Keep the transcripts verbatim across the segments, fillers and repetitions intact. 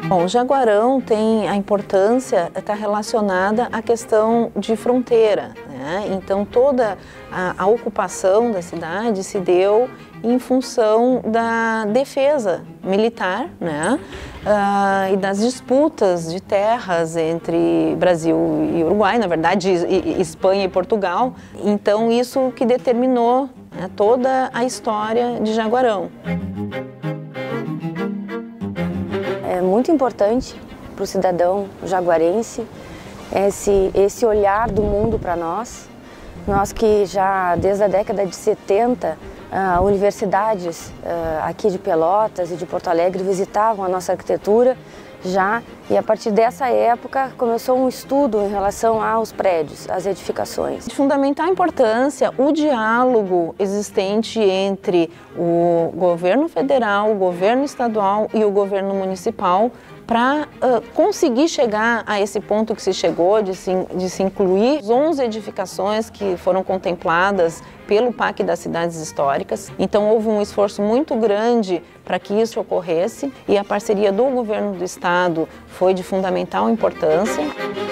Bom, Jaguarão tem a importância, está relacionada à questão de fronteira, né? Então toda a, a ocupação da cidade se deu em função da defesa militar, né? Uh, e das disputas de terras entre Brasil e Uruguai, na verdade e, e Espanha e Portugal. Então isso que determinou, né, toda a história de Jaguarão. É muito importante para o cidadão jaguarense esse, esse olhar do mundo para nós. Nós que já desde a década de setenta, uh, universidades uh, aqui de Pelotas e de Porto Alegre visitavam a nossa arquitetura já, e a partir dessa época começou um estudo em relação aos prédios, às edificações. De fundamental importância o diálogo existente entre o governo federal, o governo estadual e o governo municipal para uh, conseguir chegar a esse ponto que se chegou de se, de se incluir as onze edificações que foram contempladas pelo P A C das Cidades Históricas. Então houve um esforço muito grande para que isso ocorresse e a parceria do governo do estado foi de fundamental importância.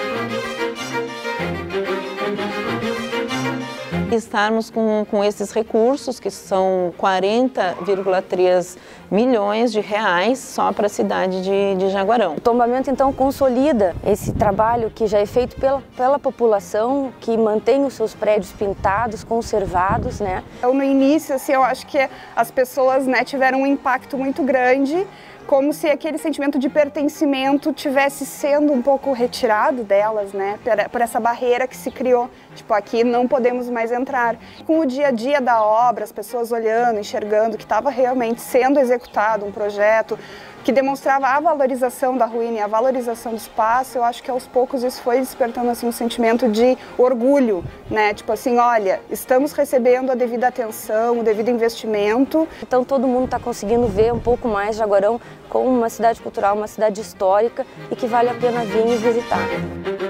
Estarmos com, com esses recursos, que são quarenta vírgula três milhões de reais só para a cidade de, de Jaguarão. O tombamento então consolida esse trabalho que já é feito pela, pela população, que mantém os seus prédios pintados, conservados, né? Então, no início, assim, eu acho que as pessoas, né, tiveram um impacto muito grande, como se aquele sentimento de pertencimento tivesse sendo um pouco retirado delas, né, por, por essa barreira que se criou. Tipo, aqui não podemos mais entrar. Com o dia a dia da obra, as pessoas olhando, enxergando que estava realmente sendo executado um projeto que demonstrava a valorização da ruína e a valorização do espaço, eu acho que aos poucos isso foi despertando assim um sentimento de orgulho, né? Tipo assim, olha, estamos recebendo a devida atenção, o devido investimento. Então todo mundo está conseguindo ver um pouco mais Jaguarão como uma cidade cultural, uma cidade histórica e que vale a pena vir e visitar.